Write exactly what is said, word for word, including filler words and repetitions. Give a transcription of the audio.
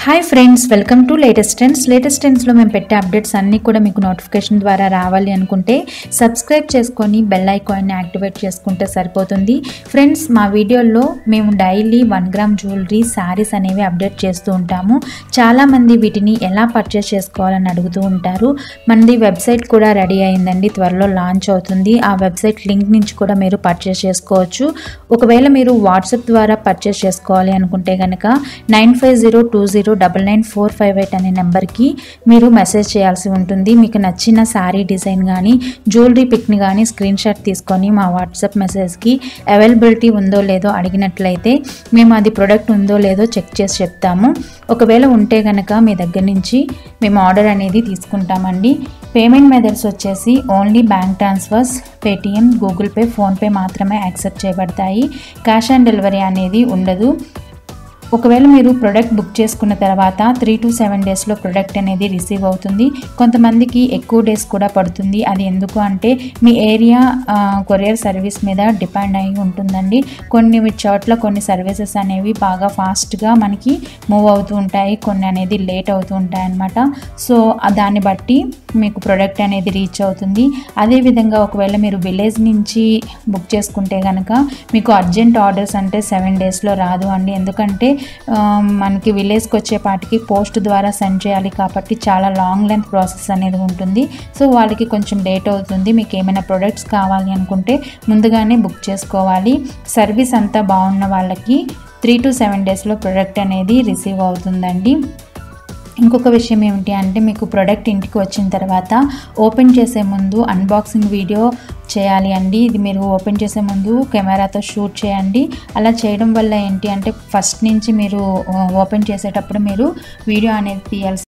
Hi friends, welcome to latest trends. Latest ట్రెండ్స్లో మేము పెట్టే అప్డేట్స్ అన్నీ కూడా మీకు నోటిఫికేషన్ ద్వారా రావాలి అనుకుంటే సబ్స్క్రైబ్ చేసుకొని బెల్ ఐకాన్ని యాక్టివేట్ చేసుకుంటే సరిపోతుంది. ఫ్రెండ్స్, మా వీడియోల్లో మేము daily one gram jewellery saris అనేవి అప్డేట్ చేస్తూ ఉంటాము. చాలామంది వీటిని ఎలా పర్చేస్ చేసుకోవాలని అడుగుతూ ఉంటారు. మనది వెబ్సైట్ కూడా రెడీ అయిందండి, త్వరలో లాంచ్ అవుతుంది. ఆ వెబ్సైట్ లింక్ నుంచి కూడా మీరు పర్చేస్ చేసుకోవచ్చు. ఒకవేళ మీరు వాట్సాప్ ద్వారా పర్చేస్ చేసుకోవాలి అనుకుంటే కనుక nine five zero two zero double nine four five eight అనే నెంబర్కి మీరు మెసేజ్ చేయాల్సి ఉంటుంది. మీకు నచ్చిన శారీ డిజైన్ కానీ జ్యువెలరీ పిక్ని కానీ స్క్రీన్ షాట్ తీసుకొని మా వాట్సాప్ మెసేజ్కి అవైలబిలిటీ ఉందో లేదో అడిగినట్లయితే మేము అది ప్రోడక్ట్ ఉందో లేదో చెక్ చేసి చెప్తాము. ఒకవేళ ఉంటే కనుక మీ దగ్గర నుంచి మేము ఆర్డర్ అనేది తీసుకుంటామండి. పేమెంట్ మెథడ్స్ వచ్చేసి only bank transfers, Paytm, Google pay, PhonePe మాత్రమే యాక్సెప్ట్ చేయబడతాయి. క్యాష్ ఆన్ డెలివరీ అనేది ఉండదు. ఒకవేళ మీరు ప్రోడక్ట్ బుక్ చేసుకున్న తర్వాత త్రీ టు సెవెన్ డేస్లో ప్రోడక్ట్ అనేది రిసీవ్ అవుతుంది. కొంతమందికి ఎక్కువ డేస్ కూడా పడుతుంది. అది ఎందుకు అంటే మీ ఏరియా కొరియర్ సర్వీస్ మీద డిపెండ్ అయి ఉంటుందండి. కొన్ని చోట్ల కొన్ని సర్వీసెస్ అనేవి బాగా ఫాస్ట్గా మనకి మూవ్ అవుతూ ఉంటాయి, కొన్ని అనేది లేట్ అవుతూ ఉంటాయి అన్నమాట. సో దాన్ని బట్టి మీకు ప్రోడక్ట్ అనేది రీచ్ అవుతుంది. అదేవిధంగా ఒకవేళ మీరు విలేజ్ నుంచి బుక్ చేసుకుంటే కనుక మీకు అర్జెంట్ ఆర్డర్స్ అంటే సెవెన్ డేస్లో రాదు అండి. ఎందుకంటే మనకి విలేజ్కి వచ్చేపాటికి పోస్ట్ ద్వారా సెండ్ చేయాలి కాబట్టి చాలా లాంగ్ లెంత్ ప్రాసెస్ అనేది ఉంటుంది. సో వాళ్ళకి కొంచెం లేట్ అవుతుంది. మీకు ఏమైనా ప్రొడక్ట్స్ కావాలి అనుకుంటే ముందుగానే బుక్ చేసుకోవాలి. సర్వీస్ అంతా బాగున్న వాళ్ళకి త్రీ టు సెవెన్ డేస్లో ప్రోడక్ట్ అనేది రిసీవ్ అవుతుందండి. ఇంకొక విషయం ఏమిటి అంటే మీకు ప్రోడక్ట్ ఇంటికి వచ్చిన తర్వాత ఓపెన్ చేసే ముందు అన్బాక్సింగ్ వీడియో చేయాలి అండి. ఇది మీరు ఓపెన్ చేసే ముందు కెమెరాతో షూట్ చేయండి. అలా చేయడం వల్ల ఏంటి అంటే ఫస్ట్ నుంచి మీరు ఓపెన్ చేసేటప్పుడు మీరు వీడియో అనేది తీయాల్సి